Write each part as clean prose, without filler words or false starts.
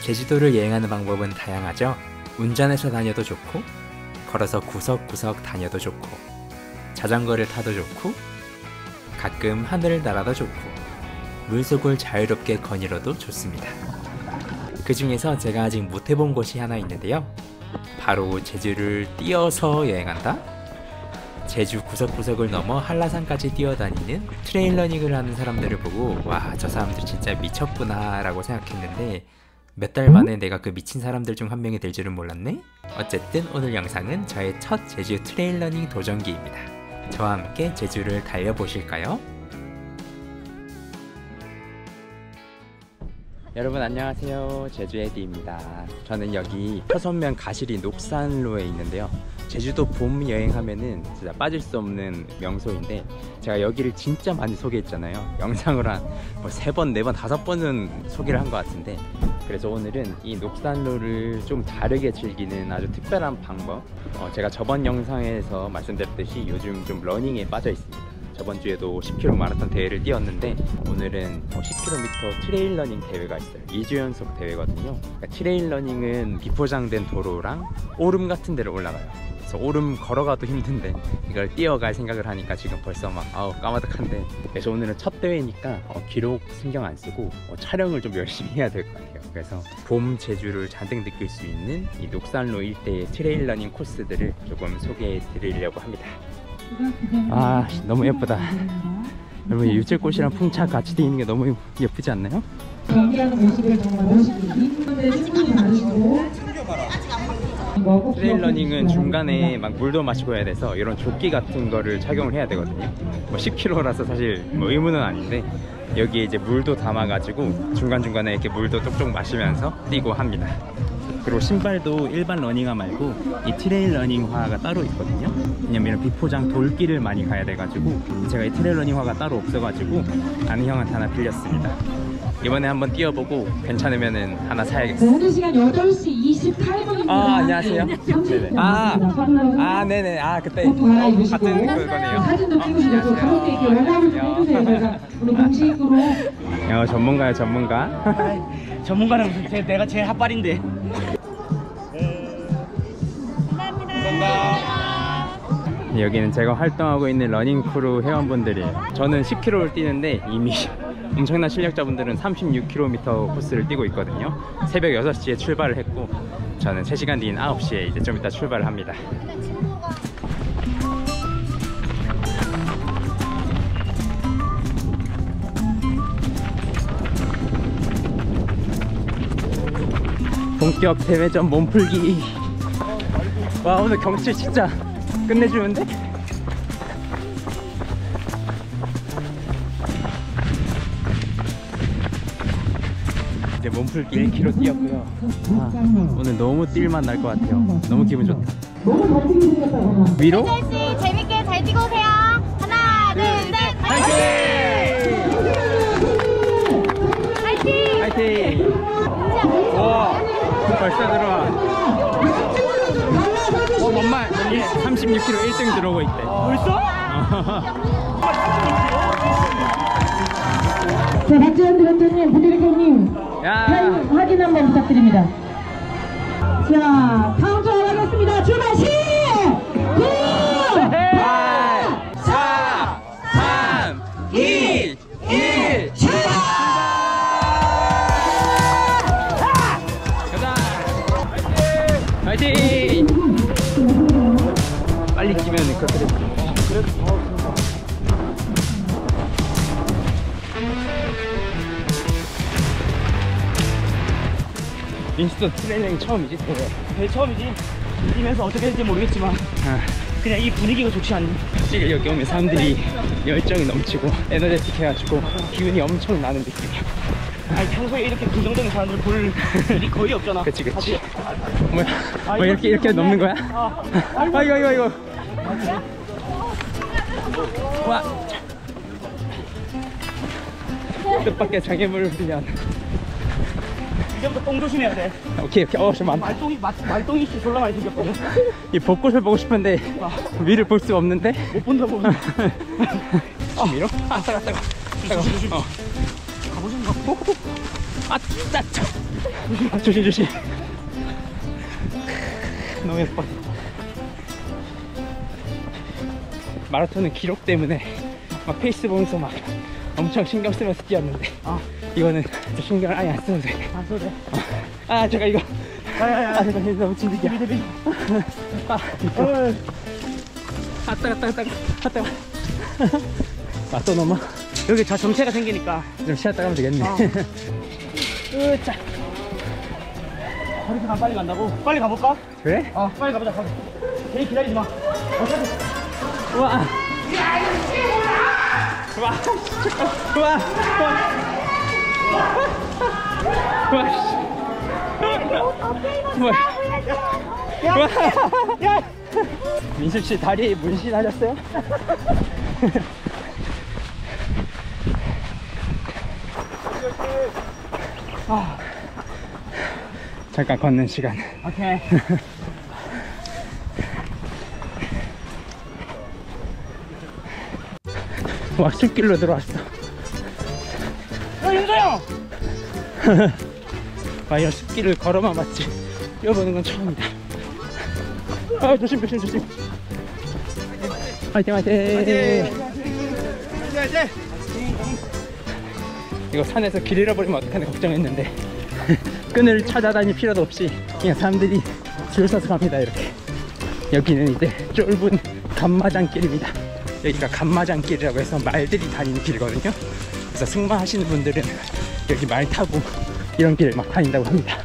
제주도를 여행하는 방법은 다양하죠. 운전해서 다녀도 좋고, 걸어서 구석구석 다녀도 좋고, 자전거를 타도 좋고, 가끔 하늘을 날아도 좋고, 물속을 자유롭게 거닐어도 좋습니다. 그 중에서 제가 아직 못 해본 곳이 하나 있는데요. 바로 제주를 뛰어서 여행한다? 제주 구석구석을 넘어 한라산까지 뛰어다니는 트레일러닝을 하는 사람들을 보고 와, 저 사람들 진짜 미쳤구나 라고 생각했는데 몇 달 만에 내가 그 미친 사람들 중 한 명이 될 줄은 몰랐네? 어쨌든 오늘 영상은 저의 첫 제주 트레일러닝 도전기입니다. 저와 함께 제주를 달려보실까요? 여러분 안녕하세요, 제주에디입니다. 저는 여기 서선면 가시리 녹산로에 있는데요. 제주도 봄 여행하면은 진짜 빠질 수 없는 명소인데 제가 여기를 진짜 많이 소개했잖아요. 영상으로 한 3번, 4번, 5번은 소개를 한 것 같은데, 그래서 오늘은 이 녹산로를 좀 다르게 즐기는 아주 특별한 방법, 제가 저번 영상에서 말씀드렸듯이 요즘 좀 러닝에 빠져 있습니다. 저번 주에도 10km 마라톤 대회를 뛰었는데 오늘은 10km 트레일 러닝 대회가 있어요. 2주 연속 대회거든요. 그러니까 트레일 러닝은 비포장된 도로랑 오름 같은 데를 올라가요. 그래서 오름 걸어가도 힘든데 이걸 뛰어갈 생각을 하니까 지금 벌써 막 까마득한데, 그래서 오늘은 첫 대회니까 기록 신경 안 쓰고 촬영을 좀 열심히 해야 될 것 같아요. 그래서 봄 제주를 잔뜩 느낄 수 있는 이 녹산로 일대의 트레일 러닝 코스들을 조금 소개해 드리려고 합니다. 아, 너무 예쁘다. 여러분, 유채꽃이랑 풍차 같이 돼 있는 게 너무 예쁘지 않나요? 트레일 러닝은 중간에 막 물도 마시고 해야 돼서 이런 조끼 같은 거를 착용을 해야 되거든요. 10km라서 사실 의무는 아닌데 여기에 이제 물도 담아가지고 중간중간에 이렇게 물도 쪽쪽 마시면서 뛰고 합니다. 그리고 신발도 일반 러닝화 말고 이 트레일 러닝화가 따로 있거든요. 왜냐면 이런 비포장 돌길을 많이 가야 돼가지고 제가 이 트레일 러닝화가 따로 없어가지고 아는 형한테 하나 빌렸습니다. 이번에 한번 뛰어보고 괜찮으면은 하나 사야겠어요. 오늘 시간 8시 28분입니다. 아, 안녕하세요. 네네. 네네. 그때 같은 그거네요. 사진도 찍으시고 가볍게 이렇게 연락을 좀 해주세요. 오늘 공식으로. 전문가요, 전문가. 전문가는 내가 제일 핫발인데. 여기는 제가 활동하고 있는 러닝크루 회원분들이에요. 저는 10km를 뛰는데 이미 엄청난 실력자분들은 36km 코스를 뛰고 있거든요. 새벽 6시에 출발을 했고 저는 3시간 뒤인 9시에 이제 좀 이따 출발을 합니다. 본격 대회전 몸풀기. 와, 오늘 경치 진짜 끝내주는데? 이제 몸풀기 1km 뛰었고요. 오늘 너무 뛸만 날 것 같아요. 너무 기분 좋다. 위로? 씨 재밌게 잘 뛰고 오세요. 하나, 둘, 셋, 화이팅! 화이팅! 와, 벌써 들어와. 엄마, 여기 36km 1등 들어오고 있대. 벌써? 자, 박지원 디렉터님, 부디렉터님, 타임 확인 한번 부탁드립니다. 자, 카운트 하겠습니다. 출발 시! 9, 8, 4, 3, 2, 1, 출발! 가자! 화이팅! 빨리 뛰면 그렇게 됐지. 민수도 트레이닝 처음이지? 제일 처음이지. 뛰면서 어떻게 될지 모르겠지만 그냥 이 분위기가 좋지 않니? 확실히 여기 오면 사람들이 열정이 넘치고 에너제틱 해가지고 기운이 엄청 나는 느낌이야. 아니, 평소에 이렇게 긍정적인 사람들 볼 일이 거의 없잖아. 그치. 뭐야, 이렇게 넘는 거야? 아이고. 와, 뜻밖의 장애물을 훈련. 이제부터 똥 조심해야 돼. 오케이. 좀 많다. 말똥이 졸라 많이 생겼거든. 이 벚꽃을 보고 싶은데 위를 볼 수가 없는데. 못 본다고. 위로? 따가. 가보시는 거. 조심 조심. 너무 예뻐. 마라톤은 기록 때문에 막 페이스 보면서 막 엄청 신경 쓰면서 뛰었는데 이거는 신경을 아예 안 써도 돼. 안 써도 돼. 아 잠깐 이거 야야야. 잠깐 이거 너무 진득이야. 또 넘어. 여기 저 정체가 생기니까 좀 쉬었다 가면 되겠네. 으짜. 저렇게 빨리 간다고? 빨리 가볼까? 그래? 빨리 가보자. 가자. 괜히 기다리지 마. 어차피. 우와. 우와. 우와. 민수 씨 다리에 문신하셨어요? 잠깐 걷는 시간. 오케이. 와, 숲길로 들어왔어. 윤서영! 와, 이런 숲길을 걸어만 봤지 뛰어보는 건 처음이다. 조심. 화이팅. 이거 산에서 길 잃어버리면 어떡하나 걱정했는데 끈을 찾아다닐 필요도 없이 그냥 사람들이 줄 서서 갑니다. 이렇게. 여기는 이제 쫄분 간마장길입니다. 여기가 간마장길이라고 해서 말들이 다니는 길이거든요. 그래서 승마하시는 분들은 여기 말 타고 이런 길을 막 다닌다고 합니다.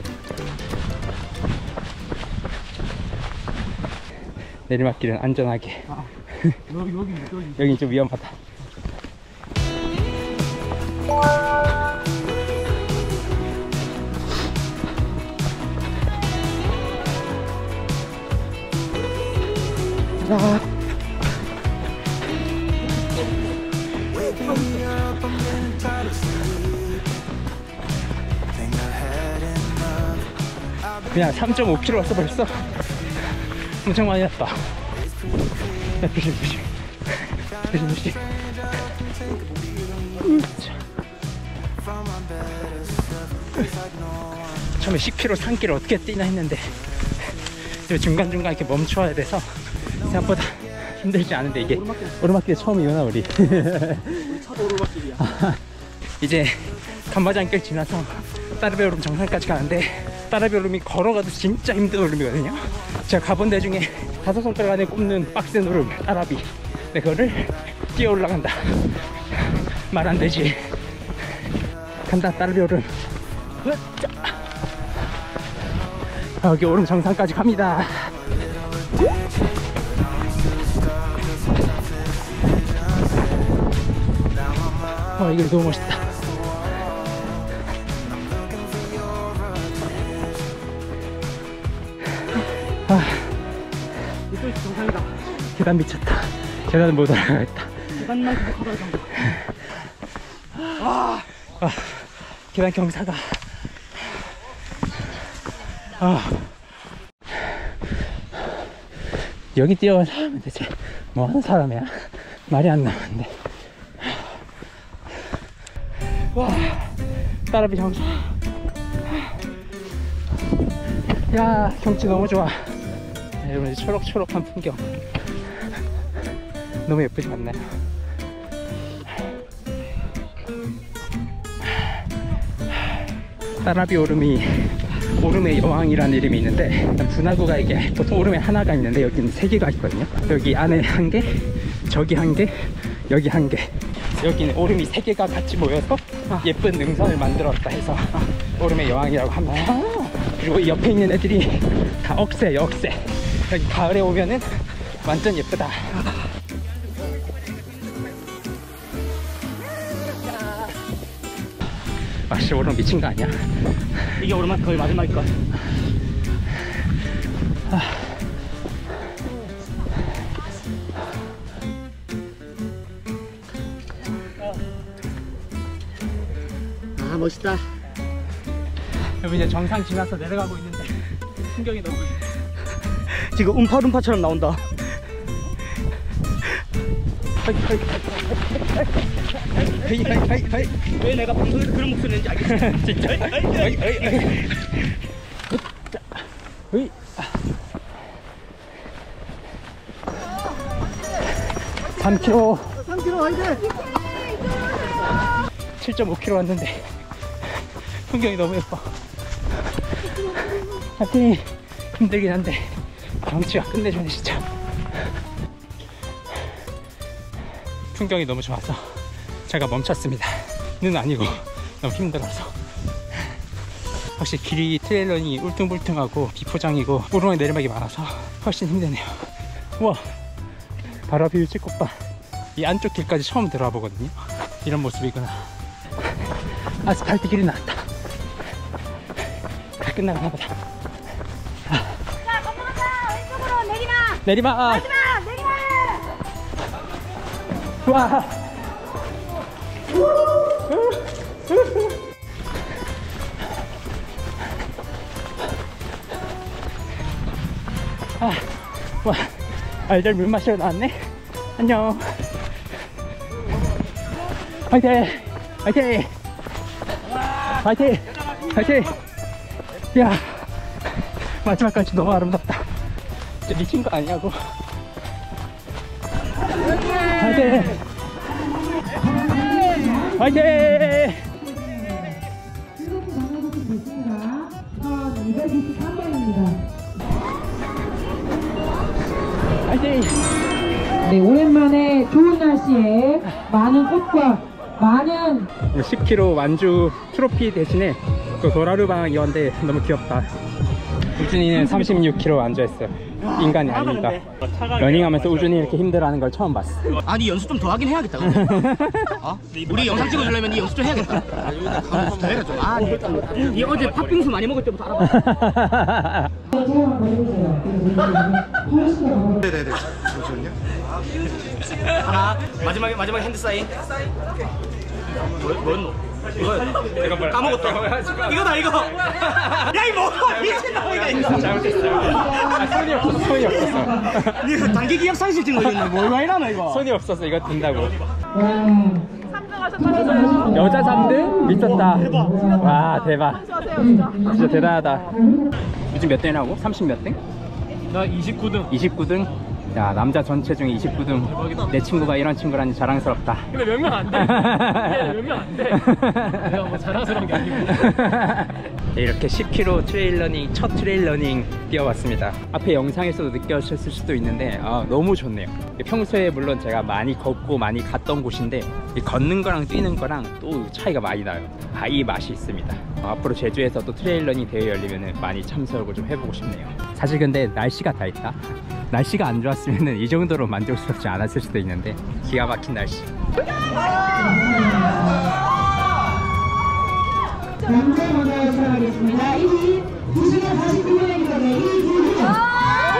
내리막길은 안전하게. 여기 좀 위험하다. 그냥 3.5km 왔어 벌써. 엄청 많이 왔다. 야, 조심. 처음에 10km, 3km 어떻게 뛰나 했는데 중간중간 이렇게 멈춰야 돼서 생각보다 힘들지 않은데 이게 오르막길 처음이구나 우리. 차도 오르막길이야. 이제 간마장길 지나서 따르베 오름 정상까지 가는데 따르베 오름이 걸어가도 진짜 힘든 오름이거든요. 제가 가본 데 중에 5손가락 안에 꼽는 빡센 오름 따라비. 근데 그거를 뛰어 올라간다. 말 안 되지. 간다 따르베 오름. 여기 오름 정상까지 갑니다. 이게 너무 멋있다. 이쪽이 정상이다. 계단 미쳤다. 계단은 못 올라가겠다. 계단만 계속 걸어야 된다. 계단 경사가. 여기 뛰어온 사람은 대체 뭐 하는 사람이야? 말이 안 나오는데. 와, 따라비 경사. 야, 경치 너무 좋아. 여러분, 초록초록한 풍경 너무 예쁘지 않나요? 따라비 오름이 오름의 여왕이라는 이름이 있는데 분화구가 이게 보통 오름에 하나가 있는데 여기는 3개가 있거든요. 여기 안에 1개, 저기 1개, 여기 1개. 여기는 오름이 3개가 같이 모여서 예쁜 능선을 만들었다 해서 오름의 여왕이라고 합니다. 그리고 이 옆에 있는 애들이 다 억새예요, 억새. 여기 가을에 오면은 완전 예쁘다. 씨, 오름 미친 거 아니야? 이게 오르막 거의 마지막일 것 같아. 멋있다. 여기 이제 정상 지나서 내려가고 있는데 풍경이 너무 지금 음파룸파처럼 나온다. 왜 내가 방송에서 그런 목소리 낸지 알겠어. 진짜. 3km. 3km 화이팅! 7.5km 왔는데 풍경이 너무 예뻐. 하여튼 힘들긴 한데 경치가 끝내주네 진짜. 풍경이 너무 좋아서 제가 멈췄습니다. 는 아니고 너무 힘들어서. 확실히 길이 트레일러니 울퉁불퉁하고 비포장이고 오르막 내리막이 많아서 훨씬 힘드네요. 우와, 바로 앞에 일찍꽃밭. 이 안쪽 길까지 처음 들어와 보거든요. 이런 모습이구나. 아스팔트 길이 나왔다. 다 끝나가나 보다. 자, 건너간다. 왼쪽으로 내리막. 내리막. 마지막 내리막. 와. 와, 알들 물 마시러 나왔네. 안녕. 화이팅! 화이팅! 화이팅! 화이팅! 야, 마지막까지 너무 아름답다. 진짜 미친 거 아니냐고. 화이팅! 화이팅! 됐습니다. 1223번입니다. 화이팅! 네, 오랜만에 좋은 날씨에 많은 꽃과 많은 10km 완주 트로피 대신에 그 도라르방이었는데 너무 귀엽다. 우준이는 36km 완주했어요. 인간이 아니니까. 러닝하면서 우준이 이렇게 힘들어하는 걸 처음 봤어. 아니 연습 좀 더 하긴 해야겠다. 어? 우리 영상 찍어주려면 네 연습 좀 해야겠다. 더 해라 좀. 아, 네 어제 팥빙수 많이 먹을 때부터 알아봤어. 네네네. 잠시만요. 하나, 마지막에 핸드 사인. 뭐였노? 이거였나? 까먹었다. 이거다 이거. 야 이 먹어. 미친놈이다 이거. 잘못했어. 손이 없어서 손이 없었어. 니 단기 기억 상실증 걸렸나? 뭐 이러나 이거? 손이 없어서 이거 든다고. 와, 여자 3등? 미쳤다. 와, 대박. 진짜 대단하다. 요즘 몇 등이라고? 30 몇 등? 나 29등. 29등? 야, 남자 전체 중에 29등. 내 친구가 이런 친구라니 자랑스럽다. 근데 몇 명 안 돼. 몇 명 안 돼. 내가 뭐 자랑스러운 게 아니고. 네, 이렇게 10km 트레일러닝, 첫 트레일러닝 뛰어봤습니다. 앞에 영상에서도 느껴졌을 수도 있는데 너무 좋네요. 평소에 물론 제가 많이 걷고 많이 갔던 곳인데 이 걷는 거랑 뛰는 거랑 또 차이가 많이 나요. 이 맛이 있습니다. 앞으로 제주에서 또 트레일러닝 대회 열리면 많이 참석을 좀 해보고 싶네요. 사실 근데 날씨가 다 있다. 날씨가 안 좋았으면 이 정도로 만족스럽지 않았을 수도 있는데 기가 막힌 날씨. 남자 먼저 시작하겠습니다. 2시간 49분입니다. 2시.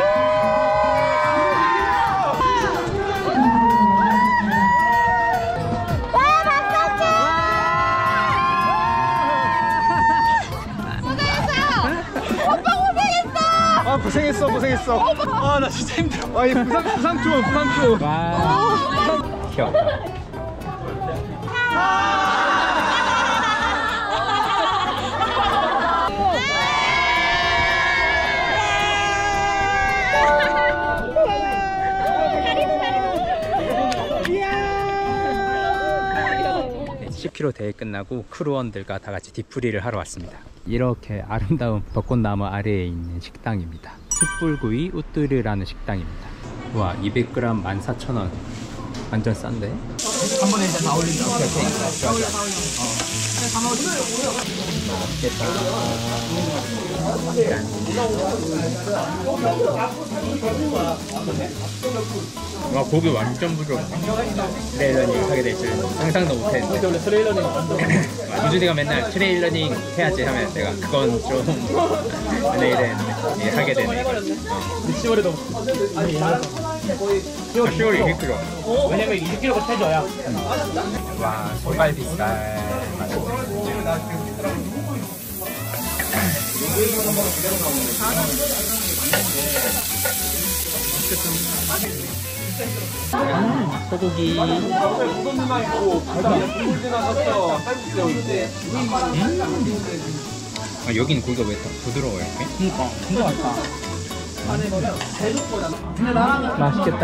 고생했어. 아, 나 진짜 힘들어. 이 부상 투. 와, 귀엽다. 네, 10km 대회 끝나고 크루원들과 다 같이 뒤풀이를 하러 왔습니다. 이렇게 아름다운 벚꽃나무 아래에 있는 식당입니다. 숯불구이 우뚜르라는 식당입니다. 와, 200g 14,000원. 완전 싼데? 한 번에 이제 다 올린다. 와, 고기 완전 부드럽다. 트레일러닝 하게 될 줄 상상도 못했는데. 원래 트레일러닝 우준이가 맨날 트레일러닝 해야지 하면 내가 그건 좀 내일은 하게 되네. 10월에도 10월 20kg. 왜냐면 20kg가 최저야. 와, 소갈비살 맛있어. 소고기. 아, 여기는 고기가 왜 더 부드러워요 이렇게? 그니까 진짜 맛있다. 맛있겠다.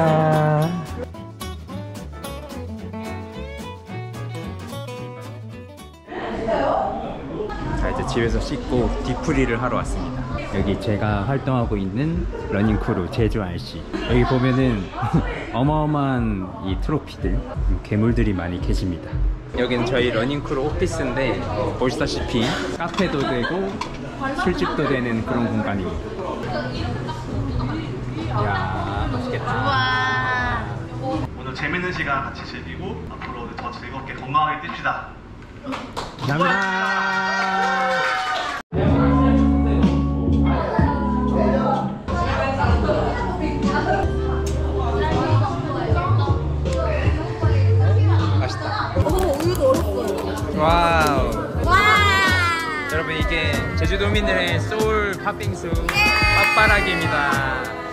자, 이제 집에서 씻고 뒤풀이를 하러 왔습니다. 여기 제가 활동하고 있는 러닝크루 제주 RC. 여기 보면은 어마어마한 이 트로피들, 괴물들이 많이 계십니다. 여기는 저희 러닝크루 오피스인데 보시다시피 카페도 되고 술집도 되는 그런 공간입니다. 이야, 맛있겠다. 와. 오늘 재밌는 시간 같이 즐기고 앞으로 더 즐겁게 건강하게 뜁시다. 감사합니다. 맛있다. 와우. 와. 여러분, 이게 제주도민들의 소울 팥빙수 팥바라기입니다.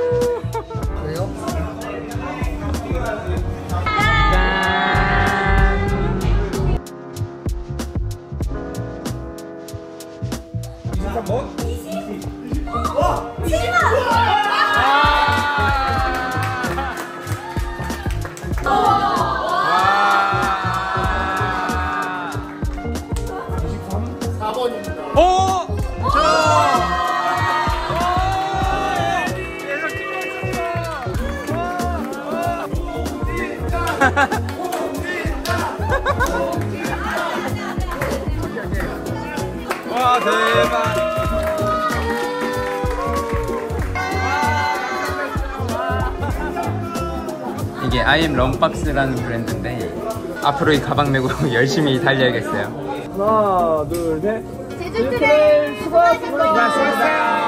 와, 대박. 이게 I am 런박스라는 브랜드인데 앞으로 이 가방 메고 열심히 달려야겠어요. 하나, 둘, 셋. 제주 트레일 수고하셨습니다.